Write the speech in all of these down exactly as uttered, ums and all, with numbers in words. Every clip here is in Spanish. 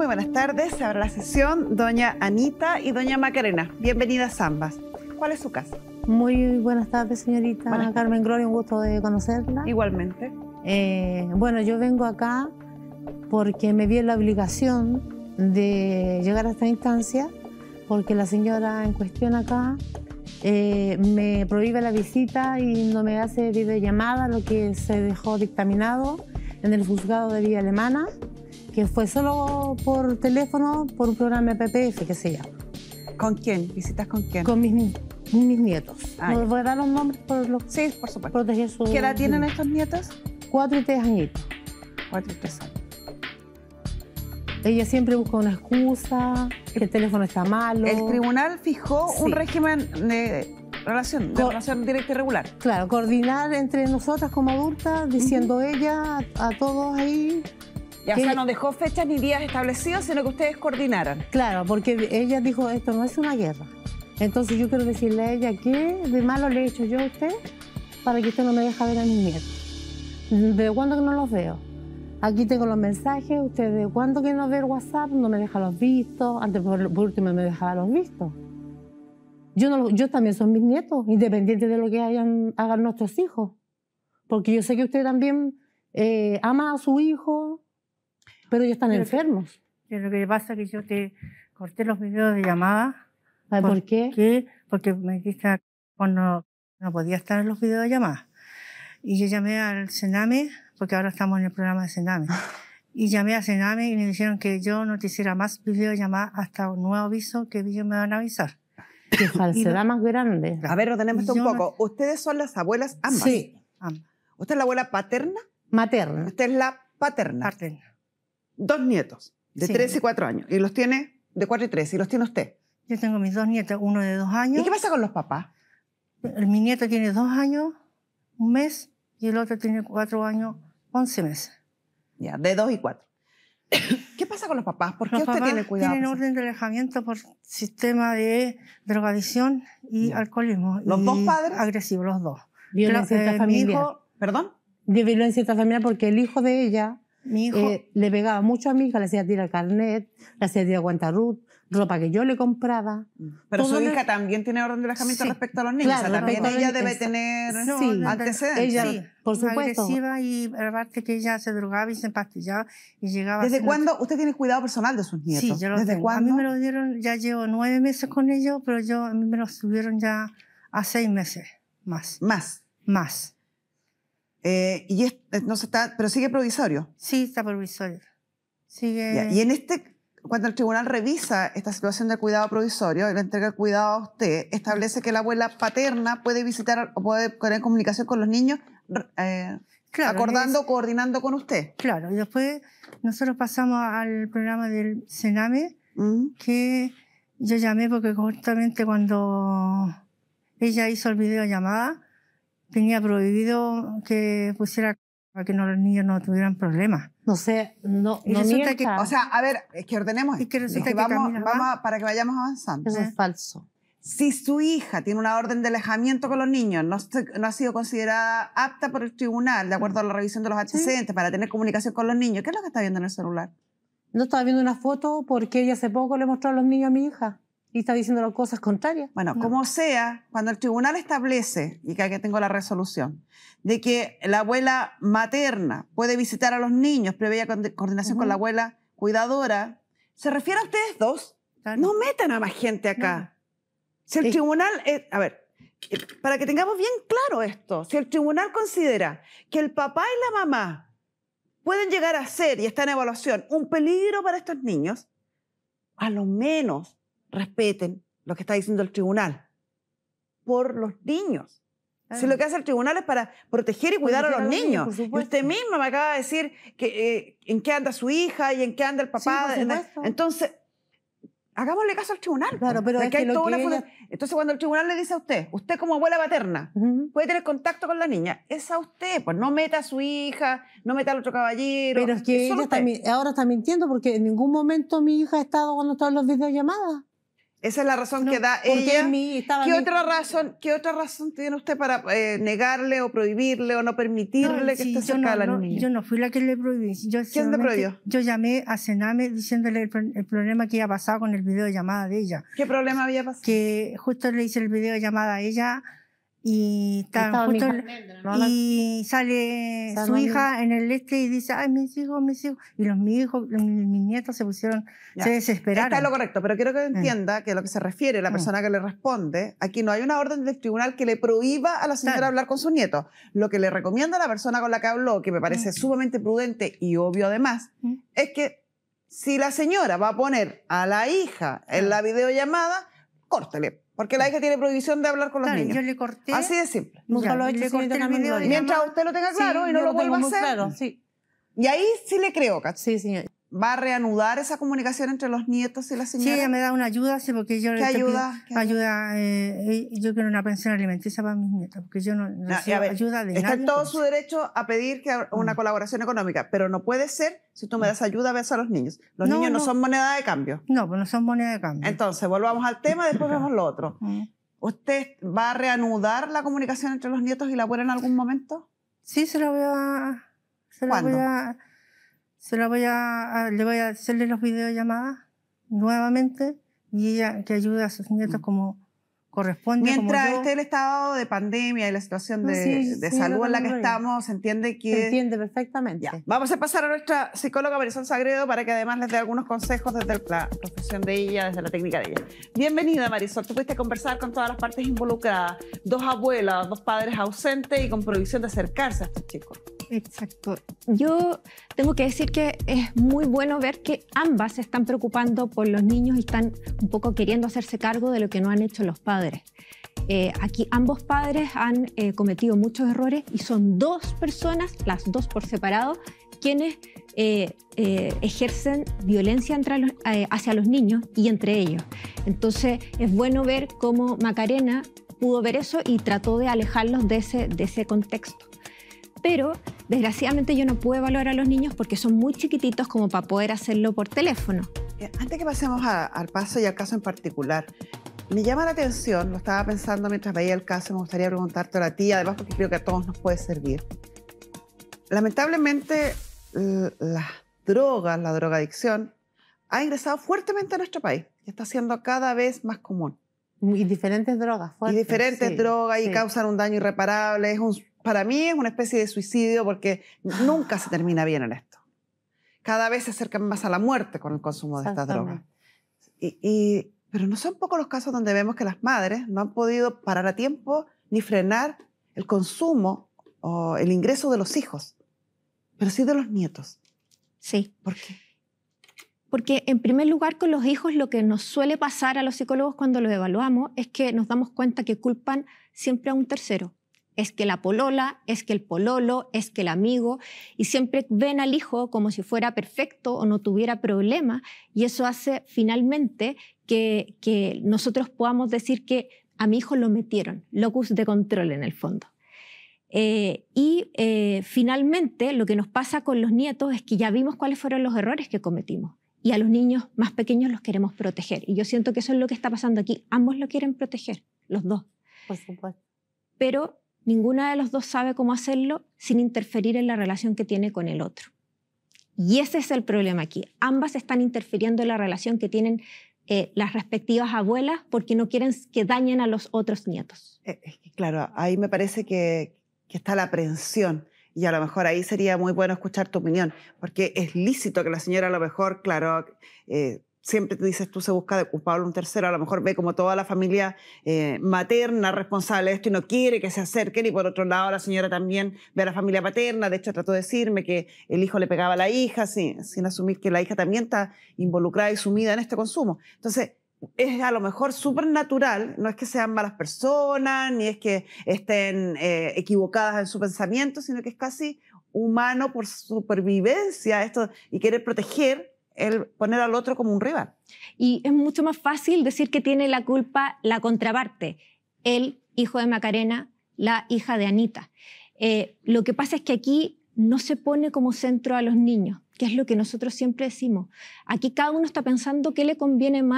Muy buenas tardes. Se abre la sesión doña Anita y doña Macarena. Bienvenidas ambas. ¿Cuál es su caso? Muy buenas tardes, señorita buenas tardes. Carmen Gloria, un gusto de conocerla. Igualmente. Eh, bueno, yo vengo acá porque me vi en la obligación de llegar a esta instancia, porque la señora en cuestión acá eh, me prohíbe la visita y no me hace videollamada, lo que se dejó dictaminado en el juzgado de Villa Alemana, que fue solo por teléfono, por un programa P P F que se llama. ¿Con quién? ¿Visitas con quién? Con mis, mis nietos. Ah, ¿No les voy a dar los nombres por los sí, por supuesto. proteger su... ¿Qué edad tienen estos nietos? Cuatro y tres añitos. Cuatro y tres años. Ella siempre busca una excusa, que el teléfono está malo. El tribunal fijó Sí. un régimen de relación, de Co- relación directa y regular. Claro, coordinar entre nosotras como adultas, diciendo ella a, a todos ahí. Ya, o que- sea, no dejó fechas ni días establecidos, sino que ustedes coordinaran. Claro, porque ella dijo, esto no es una guerra. Entonces yo quiero decirle a ella, ¿qué de malo le he hecho yo a usted para que usted no me deje ver a mis nietos? ¿Desde cuándo que no los veo? Aquí tengo los mensajes, usted de cuándo que no ver WhatsApp, no me deja los vistos, antes por, por último me dejaba los vistos. Yo, no, lo- yo también son mis nietos, independientes de lo que hayan, hagan nuestros hijos. Porque yo sé que usted también eh, ama a su hijo, pero ellos están Pero- enfermos. Que lo que pasa es que yo te corté los videos de llamada. ¿Sabe por qué? qué? Porque me dijiste cuando no podía estar en los videos de llamada. Y yo llamé al Sename, porque ahora estamos en el programa de Sename. Y llamé a Sename y me dijeron que yo no te hiciera más videollamadas hasta un nuevo aviso que ellos me van a avisar. Qué falsedad más grande. A ver, ordenemos esto un Yo no- poco. Ustedes son las abuelas ambas. Sí, Ambas. Usted es la abuela paterna, materna. usted es la paterna. Parten. Dos nietos, de Sí. tres y cuatro años. Y los tiene de cuatro y tres. Y los tiene usted. Yo tengo mis dos nietos, uno de dos años. ¿Y qué pasa con los papás? El- Mi nieto tiene dos años, un mes, y el otro tiene cuatro años, once meses. Ya, de dos y cuatro. ¿Qué pasa con los papás? ¿Por qué Los usted papás tiene cuidado? tienen pues? orden de alejamiento por sistema de drogadicción y Ya. alcoholismo. ¿Los y dos padres? Agresivos, los dos. Violencia Pero, eh, mi intrafamiliar. hijo, ¿Perdón? De violencia intrafamiliar porque el hijo de ella mi hijo eh, le pegaba mucho a mi hija, le hacía tirar carnet, le hacía tirar cuenta RUT, ropa que yo le compraba. Pero Todo su le- hija también tiene orden de alejamiento Sí. respecto a los niños. Claro, o sea, también respecto a ella los debe niños. tener no, sí, de- antecedentes. ella- sí, por supuesto. agresiva y aparte que ella se drogaba y se empastillaba y llegaba ¿Desde haciendo- cuándo usted tiene cuidado personal de sus nietos? Sí, yo lo ¿Desde tengo. cuándo? A mí me lo dieron, ya llevo nueve meses con ellos, pero yo, a mí me lo subieron ya a seis meses más. Más. Más. Eh, y es- eh, no se está, pero sigue provisorio. Sí, está provisorio. Sigue. Ya, y en este, cuando el tribunal revisa esta situación de cuidado provisorio y le entrega el cuidado a usted, establece que la abuela paterna puede visitar o puede tener comunicación con los niños, eh, Claro, acordando, es- coordinando con usted. Claro, y después nosotros pasamos al programa del Sename, ¿Mm? que yo llamé porque justamente cuando ella hizo el video llamada, tenía prohibido que pusiera para que no, los niños no tuvieran problemas. No sé, no, Y no resulta mienta. que- O sea, a ver, es que ordenemos. Y que Es resulta que que vamos, Camila va- vamos a- para que vayamos avanzando. eso ¿eh? es falso. Si su hija tiene una orden de alejamiento con los niños, no, se- no ha sido considerada apta por el tribunal, de acuerdo a la revisión de los antecedentes, para tener comunicación con los niños, ¿qué es lo que está viendo en el celular? No estaba viendo una foto porque ella hace poco le mostró a los niños a mi hija y está diciendo las cosas contrarias. Bueno, No. como sea, cuando el tribunal establece, y que aquí tengo la resolución, de que la abuela materna puede visitar a los niños previa con- coordinación con Ujú. la abuela cuidadora, ¿se refiere a ustedes dos? Claro. No metan a más gente acá. Si el Es- tribunal, eh, a ver, que- para que tengamos bien claro esto, si el tribunal considera que el papá y la mamá pueden llegar a ser, y está en evaluación, un peligro para estos niños, a lo menos respeten lo que está diciendo el tribunal por los niños. Si lo que hace el tribunal es para proteger y cuidar a los Proteger niños. por Y supuesto. usted misma me acaba de decir que, eh, en qué anda su hija y en qué anda el papá. por supuesto. Entonces, hagámosle caso al tribunal. Claro, pues. pero De es que que hay lo toda que una ella- funda- Entonces, cuando el tribunal le dice a usted, usted como abuela paterna, Ujú. puede tener contacto con la niña, es a usted. Pues no meta a su hija, no meta al otro caballero. Pero es que solo ella está, usted. mi- ahora está mintiendo porque en ningún momento mi hija ha estado cuando estaban los videollamadas. Esa es la razón No, que da Porque ella. mi, estaba ¿Qué mi- otra razón, qué otra razón tiene usted para eh, negarle o prohibirle o no permitirle No, que sí, esté yo cerca no, de las no, niñas? yo no fui la que le prohibí. Yo ¿Quién te solamente- prohibió? Yo llamé a Sename diciéndole el, pro- el problema que había pasado con el video de llamada de ella. ¿Qué problema había pasado? Que justo le hice el video de llamada a ella y, estaban estaba mi justo, hija Almendra, ¿no? La- y sale Sale su la hija en el este y dice, ay, mis hijos, mis hijos. Y los mis hijos, los- mis nietos se pusieron, Ya. se desesperaron. Está en lo correcto, pero quiero que entienda que a lo que se refiere la Mm. persona que le responde, aquí no hay una orden del tribunal que le prohíba a la señora Claro. hablar con sus nietos. Lo que le recomienda a la persona con la que habló, que me parece Mm. sumamente prudente y obvio además, Mm. es que si la señora va a poner a la hija en Claro. la videollamada, córtele, porque la hija tiene prohibición de hablar con los Claro, niños. yo le corté. Así de simple. Nunca Ya, lo he hecho, le señorita corté el Carmen video de Gloria. Mientras llamada. usted lo tenga Sí, claro y no Yo lo tengo vuelva a muy hacer. claro, sí. Y ahí sí le creo, ¿cachai? Sí, señor. ¿Va a reanudar esa comunicación entre los nietos y la Sí, señora? ella me da una ayuda, sí, porque yo ¿Qué le estoy ayuda? pidiendo- ¿Qué ayuda? ayuda, eh, yo quiero una pensión alimenticia para mis nietos, porque yo no No, y recibo a ver, ayuda de está nadie. en todo por su eso. derecho a pedir que hab- una Mm. colaboración económica, pero no puede ser si tú me das ayuda a beso a los niños. Los No, niños no, no. son moneda de cambio. No, pues no son moneda de cambio. Entonces, volvamos al tema y después vemos lo otro. Mm. ¿Usted va a reanudar la comunicación entre los nietos y la abuela en algún momento? Sí, se la voy a... Se la ¿Cuándo? voy a... Se la voy a, a- le voy a hacerle los videollamadas nuevamente y ella que ayude a sus nietos como corresponde. Mientras como yo. esté el estado de pandemia y la situación de, Sí, de sí, salud en la que Carmen Gloria. estamos, se entiende que... Se entiende perfectamente. Ya. Vamos a pasar a nuestra psicóloga Marisol Sagredo para que además les dé algunos consejos desde la profesión de ella, desde la técnica de ella. Bienvenida, Marisol. Tú pudiste conversar con todas las partes involucradas, dos abuelas, dos padres ausentes y con prohibición de acercarse a estos chicos. Exacto. Yo tengo que decir que es muy bueno ver que ambas se están preocupando por los niños y están un poco queriendo hacerse cargo de lo que no han hecho los padres. Eh, aquí ambos padres han eh, cometido muchos errores y son dos personas, las dos por separado, quienes eh, eh, ejercen violencia entre los- eh, hacia los niños y entre ellos. Entonces es bueno ver cómo Macarena pudo ver eso y trató de alejarlos de ese, de ese contexto. Pero desgraciadamente yo no pude evaluar a los niños porque son muy chiquititos como para poder hacerlo por teléfono. Eh, Antes que pasemos a- al paso y al caso en particular, me llama la atención, lo estaba pensando mientras veía el caso, me gustaría preguntártelo a ti, además porque creo que a todos nos puede servir. Lamentablemente, l- las drogas, la drogadicción, ha ingresado fuertemente a nuestro país y está siendo cada vez más común. Y diferentes drogas Y fuertes. diferentes sí, drogas y sí. causan un daño irreparable. Es un, para mí es una especie de suicidio porque nunca se termina bien en esto. Cada vez se acercan más a la muerte con el consumo de estas drogas. Exactamente. Y, y- pero no son pocos los casos donde vemos que las madres no han podido parar a tiempo ni frenar el consumo o el ingreso de los hijos, pero sí de los nietos. Sí. ¿Por qué? Porque en primer lugar con los hijos lo que nos suele pasar a los psicólogos cuando los evaluamos es que nos damos cuenta que culpan siempre a un tercero. Es que la polola, es que el pololo, es que el amigo, y siempre ven al hijo como si fuera perfecto o no tuviera problema, y eso hace finalmente que, que nosotros podamos decir que a mi hijo lo metieron, locus de control en el fondo. Eh, y eh, finalmente lo que nos pasa con los nietos es que ya vimos cuáles fueron los errores que cometimos y a los niños más pequeños los queremos proteger. Y yo siento que eso es lo que está pasando aquí. Ambos lo quieren proteger, los dos. Por supuesto. Pero ninguna de los dos sabe cómo hacerlo sin interferir en la relación que tiene con el otro. Y ese es el problema aquí. Ambas están interfiriendo en la relación que tienen eh, las respectivas abuelas porque no quieren que dañen a los otros nietos. Eh, es que, claro, ahí me parece que, que está la aprehensión. Y a lo mejor ahí sería muy bueno escuchar tu opinión, porque es lícito que la señora a lo mejor, claro, eh, siempre te dices tú se busca de culpable un tercero, a lo mejor ve como toda la familia eh, materna responsable de esto y no quiere que se acerquen, y por otro lado la señora también ve a la familia paterna. De hecho trató de decirme que el hijo le pegaba a la hija sin, sin asumir que la hija también está involucrada y sumida en este consumo. Entonces es a lo mejor súper natural, no es que sean malas personas, ni es que estén eh, equivocadas en su pensamiento, sino que es casi humano por supervivencia esto y querer proteger el poner al otro como un rival. Y es mucho más fácil decir que tiene la culpa la contraparte, el hijo de Macarena, la hija de Anita. Eh, lo que pasa es que aquí no se pone como centro a los niños, que es lo que nosotros siempre decimos. Aquí cada uno está pensando qué le conviene más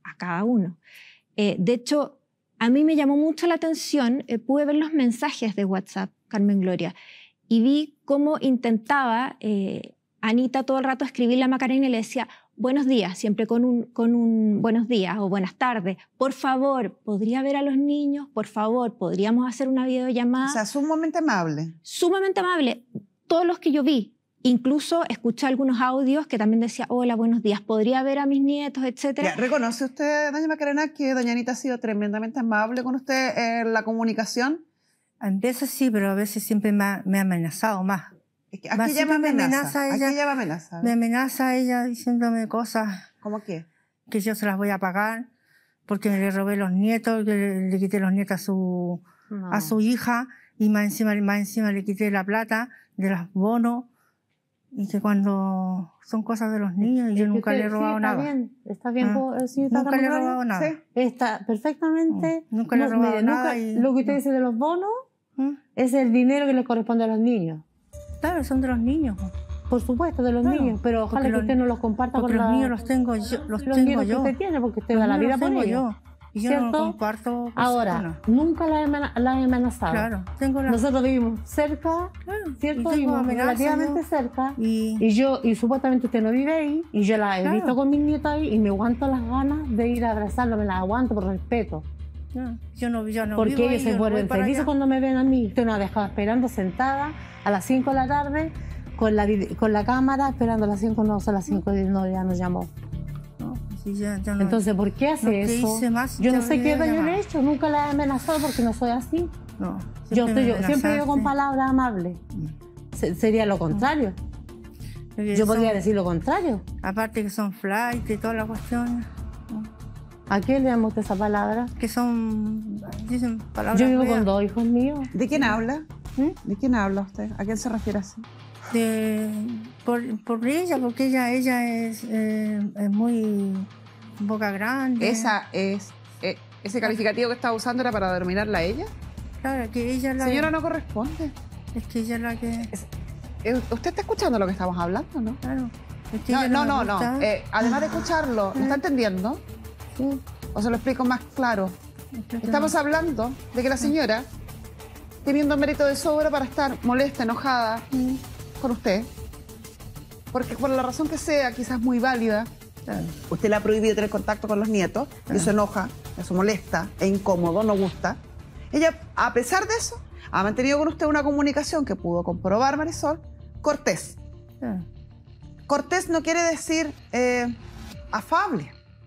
a cada uno. Eh, de hecho, a mí me llamó mucho la atención, eh, pude ver los mensajes de WhatsApp, Carmen Gloria, y vi cómo intentaba eh, Anita todo el rato escribirle a Macarena y le decía, buenos días, siempre con un, con un buenos días o buenas tardes. Por favor, ¿podría ver a los niños? Por favor, ¿podríamos hacer una videollamada? O sea, sumamente amable. Sumamente amable. Todos los que yo vi. Incluso escuché algunos audios que también decía, hola, buenos días, ¿podría ver a mis nietos, etcétera? Ya, ¿reconoce usted, doña Macarena, que doña Anita ha sido tremendamente amable con usted en la comunicación? A veces sí, pero a veces siempre me ha, me ha amenazado más. Es que, ¿a Más qué llama siempre me amenaza? amenaza ¿A ella. qué llama amenaza? Me amenaza ella diciéndome cosas ¿Cómo qué? que yo se las voy a pagar porque le robé los nietos, que le, le quité los nietos a su, No. a su hija y más encima, más encima le quité la plata de los bonos y que cuando son cosas de los niños y yo Es que nunca usted- le he robado sí, está nada. Bien, está bien, Ah, po- señorita Nunca le he Carmen robado Gloria. nada. Sí. Está perfectamente. Mm, nunca le he no, robado mire, nada nunca- y- Lo que usted mm. dice de los bonos ¿Mm? es el dinero que le corresponde a los niños. Claro, son de los niños. Por supuesto, de los Claro, niños, pero ojalá porque que los- usted no los comparta Porque con los la- niños los tengo yo. Los los tengo nietos que yo. usted tiene, porque usted Los da la niños vida los por tengo ellos. yo. Y yo no ¿Cierto? lo comparto. con Ahora, personas. nunca la he, amena- la he amenazado. Claro, tengo la... Nosotros vivimos cerca, Claro, ¿cierto? y tengo Vivimos amenazas relativamente yo. cerca. Y, Y yo, y supuestamente usted no vive ahí, y yo la he Claro. visto con mis nietos ahí, y me aguanto las ganas de ir a abrazarlo, me las aguanto por respeto. no, yo no, yo no Porque vivo ellos ahí, se yo no vuelven voy para felices allá. cuando me ven a mí. Usted nos ha dejado esperando sentada a las cinco de la tarde con la, vide- con la cámara, esperando a las cinco, no, son las cinco y no, ya nos llamó. No, sí, ya- ya no- Entonces, ¿por qué hace no te eso? hice más, Yo te no sé qué habría daño le he llamado. hecho, nunca la he amenazado porque no soy así. no, Yo, siempre estoy, me yo siempre digo con amenazaste. palabras amables. Se- sería lo contrario. Porque Yo son- podría decir lo contrario. Aparte que son flight y todas las cuestiones, ¿A qué le llama usted esa palabra? que son, dicen palabras Yo vivo feas. con dos hijos míos. ¿De quién habla? ¿Mm? ¿De quién habla usted? ¿A quién se refiere así? De, por, por ella, porque ella, ella es, eh, es muy boca grande. Esa es... eh, ¿Ese calificativo que estaba usando era para denominarla a ella? Claro, que ella es la Señora, no corresponde. es que ella es la que... Eh, ¿Usted está escuchando lo que estamos hablando, no? Claro. Es que No, ella no, me no, no. gusta. Eh, además de escucharlo, ¿lo está entendiendo? Sí, ¿O se lo explico más claro? es que Estamos hablando de que la señora, teniendo mérito de sobra para estar molesta, enojada Mm, con usted, porque por la razón que sea, quizás muy válida, claro. usted le ha prohibido tener contacto con los nietos, y eso enoja, eso molesta, es incómodo, no gusta. Ella, a pesar de eso, ha mantenido con usted una comunicación que pudo comprobar, Marisol, cortés. Claro. Cortés no quiere decir eh, afable.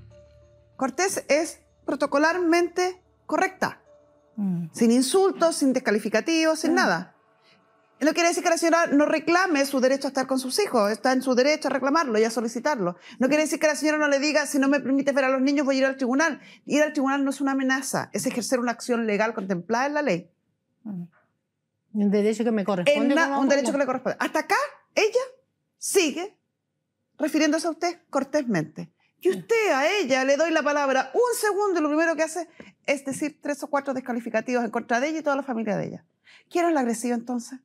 Cortés es protocolarmente correcta, Mm, sin insultos, sin descalificativos, sin nada. No quiere decir que la señora no reclame su derecho a estar con sus hijos, está en su derecho a reclamarlo y a solicitarlo. No quiere decir que la señora no le diga, si no me permites ver a los niños voy a ir al tribunal. Ir al tribunal no es una amenaza, es ejercer una acción legal contemplada en la ley. mm. Un derecho que me En corresponde. na- como- un derecho que como- le corresponde. Hasta acá, ella sigue refiriéndose a usted cortésmente. Y usted a ella le doy la palabra un segundo y lo primero que hace es decir tres o cuatro descalificativos en contra de ella y toda la familia de ella. ¿Quién es la agresiva entonces?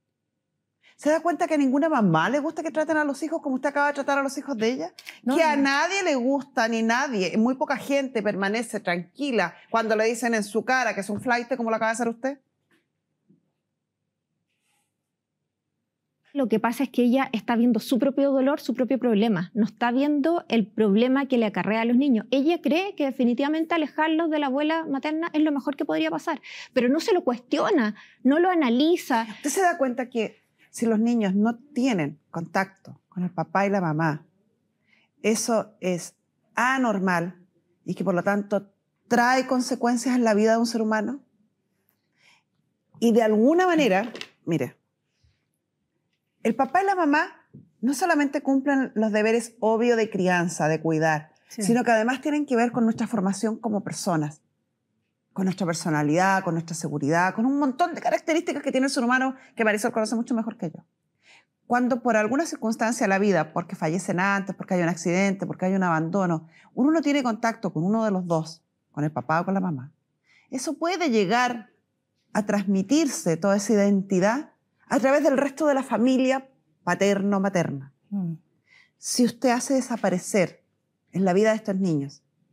¿Se da cuenta que a ninguna mamá le gusta que traten a los hijos como usted acaba de tratar a los hijos de ella? No, que a no. nadie le gusta, ni nadie, muy poca gente permanece tranquila cuando le dicen en su cara que es un flaite como lo acaba de hacer usted. Lo que pasa es que ella está viendo su propio dolor, su propio problema. No está viendo el problema que le acarrea a los niños. Ella cree que definitivamente alejarlos de la abuela materna es lo mejor que podría pasar, pero no se lo cuestiona, no lo analiza. ¿Usted se da cuenta que si los niños no tienen contacto con el papá y la mamá, eso es anormal y que por lo tanto trae consecuencias en la vida de un ser humano? Y de alguna manera, mire, el papá y la mamá no solamente cumplen los deberes obvios de crianza, de cuidar, Sí. sino que además tienen que ver con nuestra formación como personas, con nuestra personalidad, con nuestra seguridad, con un montón de características que tiene el ser humano que Marisol conoce mucho mejor que yo. Cuando por alguna circunstancia de la vida, porque fallecen antes, porque hay un accidente, porque hay un abandono, uno no tiene contacto con uno de los dos, con el papá o con la mamá, eso puede llegar a transmitirse toda esa identidad a través del resto de la familia paterno-materna. Mm. Si usted hace desaparecer en la vida de estos niños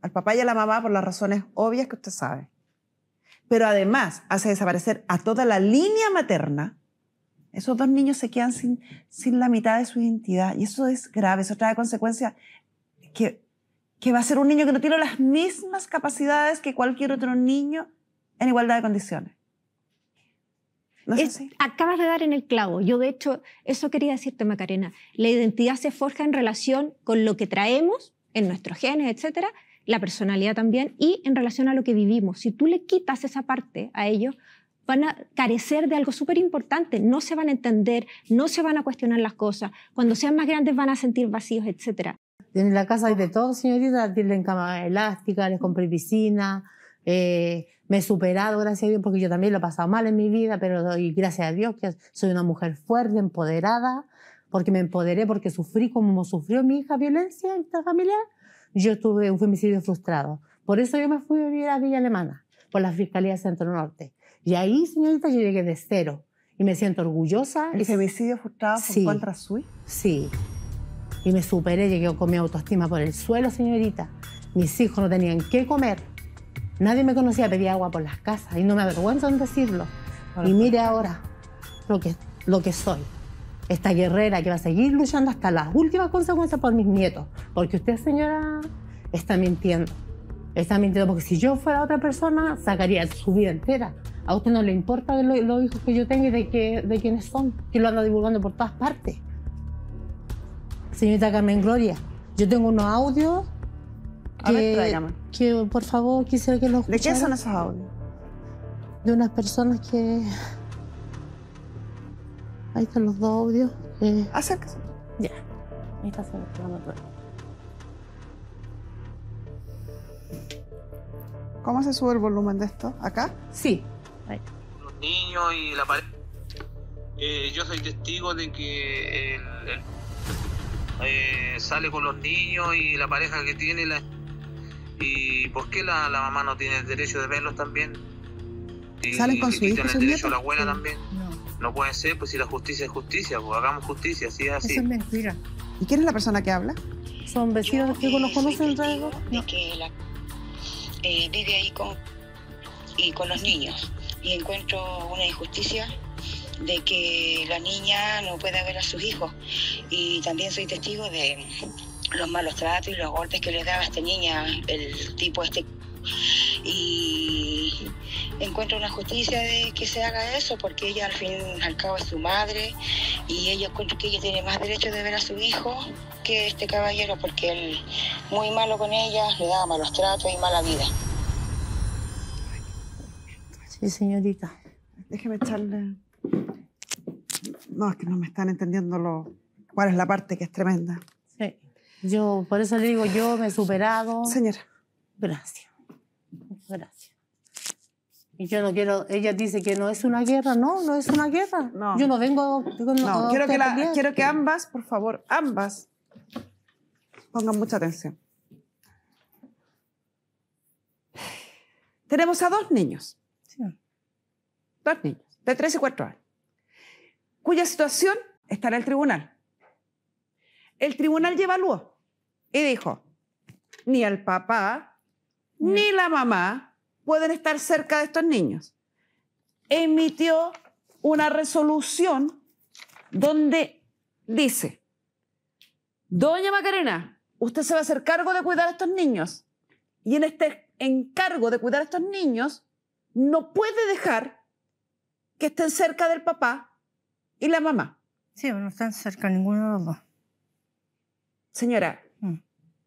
al papá y a la mamá por las razones obvias que usted sabe. Pero además hace desaparecer a toda la línea materna. Esos dos niños se quedan sin, sin la mitad de su identidad. Y eso es grave, eso trae consecuencias que, que va a ser un niño que no tiene las mismas capacidades que cualquier otro niño en igualdad de condiciones. ¿No es Es- así? acabas de dar en el clavo. Yo, de hecho, eso quería decirte, Macarena. La identidad se forja en relación con lo que traemos en nuestros genes, etcétera, la personalidad también, y en relación a lo que vivimos. Si tú le quitas esa parte a ellos, van a carecer de algo súper importante. No se van a entender, no se van a cuestionar las cosas. Cuando sean más grandes van a sentir vacíos, etcétera. En la casa hay de todo, señorita. Tienen cama elástica, les compré piscina. Eh, me he superado, gracias a Dios, porque yo también lo he pasado mal en mi vida, pero doy gracias a Dios que soy una mujer fuerte, empoderada, porque me empoderé, porque sufrí como sufrió mi hija violencia intrafamiliar. Yo tuve un femicidio frustrado. Por eso yo me fui a vivir a Villa Alemana, por la Fiscalía Centro Norte. Y ahí, señorita, yo llegué de cero. Y me siento orgullosa. ¿El femicidio frustrado fue Sí. contra suyo? Sí. Y me superé, llegué con mi autoestima por el suelo, señorita. Mis hijos no tenían qué comer. Nadie me conocía, pedía agua por las casas. Y no me avergüenzo en decirlo. Y mire ahora lo que, lo que soy. Esta guerrera que va a seguir luchando hasta las últimas consecuencias por mis nietos. Porque usted, señora, está mintiendo. Está mintiendo porque si yo fuera otra persona, sacaría su vida entera. A usted no le importa de lo- los hijos que yo tengo y de, que, de quiénes son, que lo anda divulgando por todas partes. Señorita Carmen Gloria, yo tengo unos audios A ver, que, tráigame. que por favor quisiera que los ¿De qué escucharan. son esos audios? De unas personas que... Ahí están los dos audios. eh, Acérquese. Ya. Ahí está señorita. ¿Cómo se sube el volumen de esto? ¿Acá? Sí. Ahí. Los niños y la pareja. Eh, yo soy testigo de que el- el- eh, sale con los niños y la pareja que tiene. La, ¿Y por qué la, la mamá no tiene el derecho de verlos también? Y, ¿Salen con y su quitan hijo, el sus derecho a nietos? la abuela Sí. también. No, No puede ser, pues si la justicia es justicia, pues hagamos justicia, así es así. eso es mentira. ¿Y quién es la persona que habla? Son vecinos que Yo, nos eh, conocen soy alrededor. testigo de No. que la, eh, vive ahí con, y con los niños y encuentro una injusticia de que la niña no pueda ver a sus hijos y también soy testigo de los malos tratos y los golpes que le daba a esta niña el tipo este y encuentro una justicia de que se haga eso porque ella al fin y al cabo es su madre y ella encuentro que ella tiene más derecho de ver a su hijo que este caballero porque él muy malo con ella, le daba malos tratos y mala vida. Sí, señorita. Déjeme echarle... No, es que no me están entendiendo lo... cuál es la parte que es tremenda. Sí. Yo, por eso le digo, yo me he superado. Señora, Gracias. Gracias. Y yo no quiero, ella dice que no es una guerra, no, no es una guerra. No. Yo no vengo con no, a quiero, que usted a la- pelear. quiero que ambas, por favor, ambas, pongan mucha atención. Tenemos a dos niños, Sí. dos niños, de tres y cuatro años, cuya situación está en el tribunal. El tribunal ya evaluó y dijo, ni el papá ni la mamá pueden estar cerca de estos niños. Emitió una resolución donde dice, doña Macarena, usted se va a hacer cargo de cuidar a estos niños y en este encargo de cuidar a estos niños no puede dejar que estén cerca del papá y la mamá. Sí, no están cerca ninguno de los dos. Señora, Mm.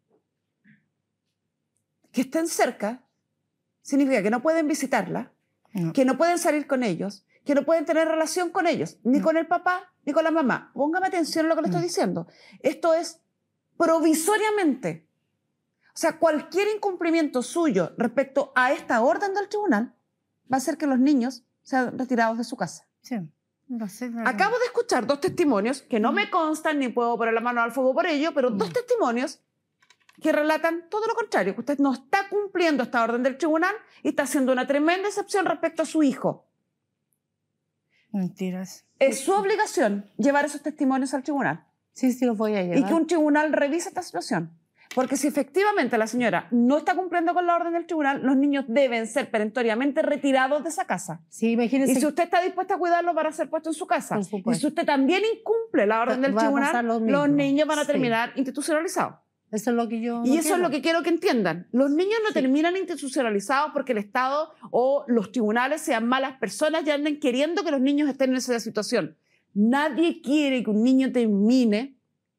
que estén cerca significa que no pueden visitarla, No. que no pueden salir con ellos, que no pueden tener relación con ellos, ni Mm. con el papá, ni con la mamá. Póngame atención a lo que le estoy Mm. diciendo. Esto es provisoriamente. O sea, cualquier incumplimiento suyo respecto a esta orden del tribunal va a hacer que los niños sean retirados de su casa. Sí, lo sé, pero- Acabo de escuchar dos testimonios que no me constan ni puedo poner la mano al fuego por ello, pero dos Mm. testimonios que relatan todo lo contrario, que usted no está cumpliendo esta orden del tribunal y está haciendo una tremenda excepción respecto a su hijo. Mentiras. Es su obligación llevar esos testimonios al tribunal Sí, sí, los voy a y llevar. que un tribunal revise esta situación. Porque si efectivamente la señora no está cumpliendo con la orden del tribunal, los niños deben ser perentoriamente retirados de esa casa. Sí, imagínese. Y si usted está dispuesta a cuidarlo, van a ser puestos en su casa. Y si usted también incumple la orden del Va a tribunal, pasar lo mismo. los niños van a Sí. terminar institucionalizados. Eso es lo que yo. Y no eso quiero. es lo que quiero que entiendan. Los niños no Sí. terminan institucionalizados porque el Estado o los tribunales sean malas personas y anden queriendo que los niños estén en esa situación. Nadie quiere que un niño termine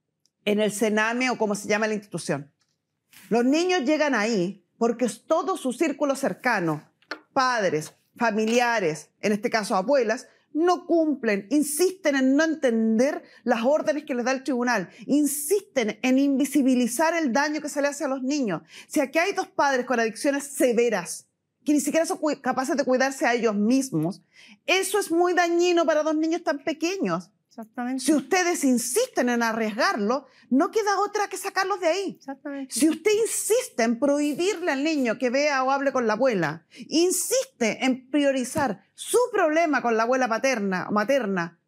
en el Sename o como se llama la institución. Los niños llegan ahí porque es todo su círculo cercano, padres, familiares, en este caso abuelas, no cumplen, insisten en no entender las órdenes que les da el tribunal, insisten en invisibilizar el daño que se le hace a los niños. Si aquí hay dos padres con adicciones severas, que ni siquiera son capaces de cuidarse a ellos mismos, eso es muy dañino para dos niños tan pequeños. Exactamente. Si ustedes insisten en arriesgarlo, no queda otra que sacarlos de ahí. Exactamente. Si usted insiste en prohibirle al niño que vea o hable con la abuela, insiste en priorizar su problema con la abuela paterna o materna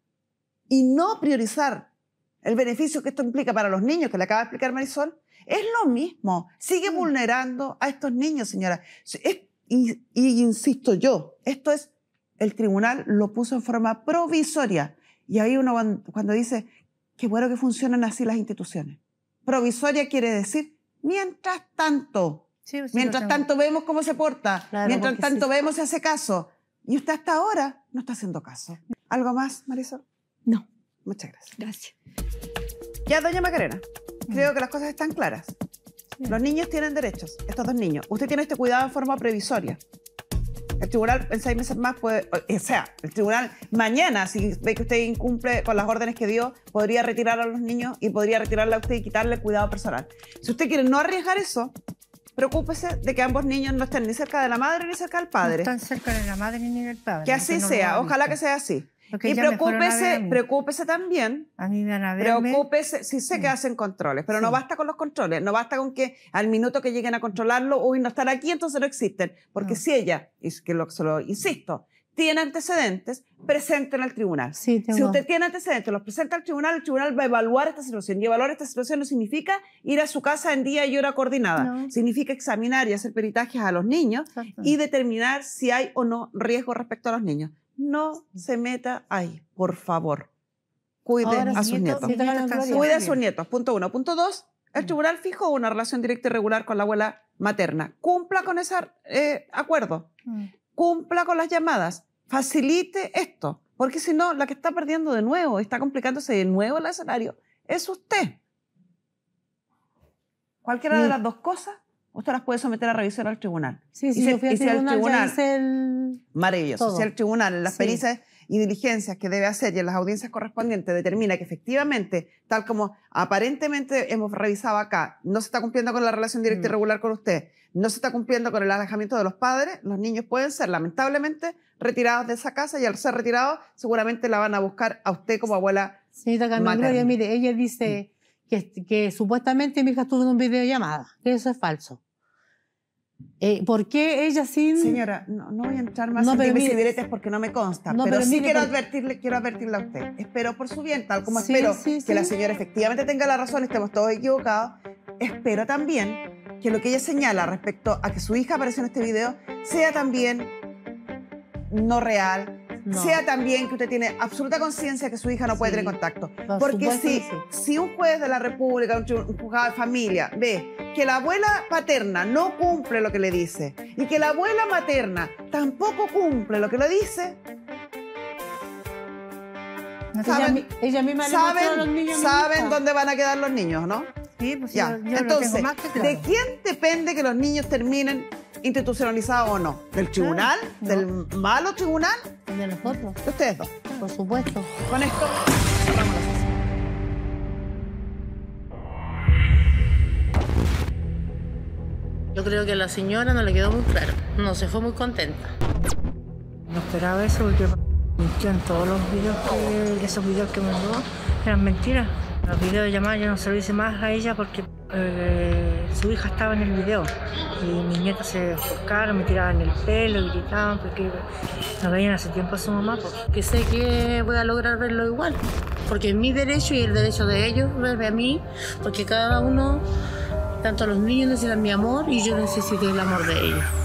y no priorizar el beneficio que esto implica para los niños, que le acaba de explicar Marisol, es lo mismo. Sigue vulnerando a estos niños, señora. Es, y, y insisto yo, esto es, el tribunal lo puso en forma provisoria. Y ahí uno cuando dice, qué bueno que funcionan así las instituciones. Provisoria quiere decir, mientras tanto, Sí, sí, mientras lo tengo. tanto vemos cómo se porta, Claro, mientras porque tanto sí. vemos si hace caso. Y usted hasta ahora no está haciendo caso. ¿Algo más, Marisol? No, Muchas gracias. gracias. Ya, doña Macarena, creo que las cosas están claras. Sí. Los niños tienen derechos, estos dos niños. Usted tiene este cuidado en forma previsoria. El tribunal en seis meses más puede, o sea, el tribunal mañana, si ve que usted incumple con las órdenes que dio, podría retirar a los niños y podría retirarle a usted y quitarle el cuidado personal. Si usted quiere no arriesgar eso, preocúpese de que ambos niños no estén ni cerca de la madre ni cerca del No padre. están cerca de la madre ni del padre. Que así porque no lo sea, han ojalá visto. que sea así. Porque Y ya me fueron a ver a preocúpese, mí. preocúpese también. A mí me van a verme. Preocúpese, sí sé que Sí. hacen controles, pero no Sí. basta con los controles, no basta con que al minuto que lleguen a controlarlo, uy, no están aquí, entonces no existen. Porque No. si ella, y es que lo, se lo insisto, tiene antecedentes, presenten al tribunal. Sí, tengo. Si usted tiene antecedentes, los presenta al tribunal, el tribunal va a evaluar esta situación. Y evaluar esta situación no significa ir a su casa en día y hora coordinada. No. Significa examinar y hacer peritajes a los niños Exacto. y determinar si hay o no riesgo respecto a los niños. No se meta ahí, por favor. Cuide Ahora, a sus nietos. sí, tengan están gloria. Cuide a bien. sus nietos. Punto uno. Punto dos. El tribunal fijó una relación directa y regular con la abuela materna. Cumpla con ese eh, acuerdo. Mm. Cumpla con las llamadas. Facilite esto. Porque si no, la que está perdiendo de nuevo, está complicándose de nuevo el escenario, es usted. Cualquiera de Sí. las dos cosas, usted las puede someter a revisión al tribunal. Sí, Y sí, si- yo fui al y si el tribunal, tribunal- ya hice el... Maravilloso. Todo. Si el tribunal, en las Sí. pericias y diligencias que debe hacer y en las audiencias correspondientes determina que efectivamente, tal como aparentemente hemos revisado acá, no se está cumpliendo con la relación directa y Mm. regular con usted, no se está cumpliendo con el alejamiento de los padres, los niños pueden ser lamentablemente retirados de esa casa y al ser retirados seguramente la van a buscar a usted como abuela. Señorita Carmen Materna. Gloria, mire, ella dice que, que supuestamente mi hija estuvo en un videollamada, que eso es falso. Eh, ¿Por qué ella sin...? Señora, no, no voy a entrar más No, en pero dimes y mire- diretes porque no me consta, No, pero, pero sí mire, quiero, por- advertirle, quiero advertirle a usted. Espero por su bien, tal como Sí, espero sí, que sí. la señora efectivamente tenga la razón y estemos todos equivocados, espero también que lo que ella señala respecto a que su hija apareció en este video sea también no real, No. sea también que usted tiene absoluta conciencia que su hija no puede Sí. tener contacto. Por Porque supuesto si, que sí. si un juez de la República, un, tri- un juzgado de familia, ve que la abuela paterna no cumple lo que le dice y que la abuela materna tampoco cumple lo que le dice, No sé, Ella, ¿saben? mi- ella misma le mostró a los saben, niños. mi saben hija. dónde van a quedar los niños, ¿no? Sí, pues Ya. yo, yo lo Entonces, tengo más que claro. ¿de quién depende que los niños terminen institucionalizados o no? ¿Del tribunal? no. ¿Del malo tribunal? De nosotros, De ustedes dos. por supuesto. Con esto cerramos la sesión. Yo creo que a la señora no le quedó muy claro, no se fue muy contenta. No esperaba eso porque mintió en todos los videos que, esos videos que mandó eran mentiras. Los videos de llamada yo no se lo hice más a ella porque eh, su hija estaba en el video y mis nietos se enfocaron, me tiraban el pelo y gritaban porque no veían hace tiempo a su mamá. Pues. Que sé que voy a lograr verlo igual, porque es mi derecho y el derecho de ellos verme a mí, porque cada uno Tanto los niños necesitan mi amor y yo necesito el amor de ellos.